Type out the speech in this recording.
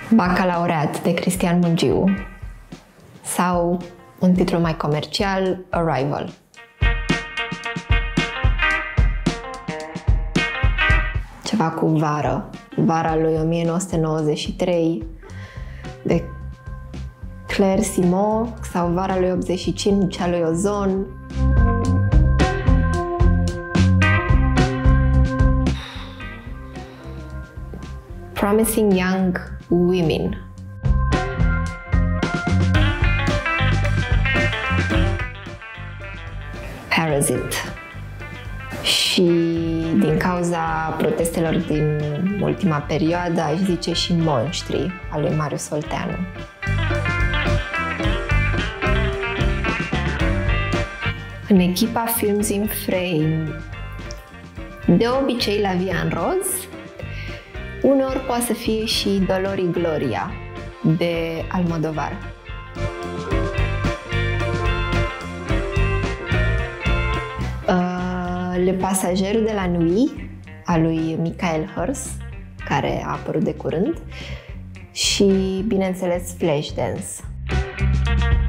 Bacalaureat de Cristian Mungiu sau un titlu mai comercial, Arrival. Ceva cu vară. Vara lui 1993 de Claire Simon sau vara lui 85 a lui Ozon. Promising Young Women. Parasite. Și din cauza protestelor din ultima perioadă, aș zice și Monștri, al lui Marius Olteanu. În echipa Films in Frame, de obicei La Via în Roz, uneori poate să fie și Dolorii Gloria, de Almodovar. Le Pasagers de la Nuit, a lui Michael Hirst, care a apărut de curând, și, bineînțeles, Flashdance.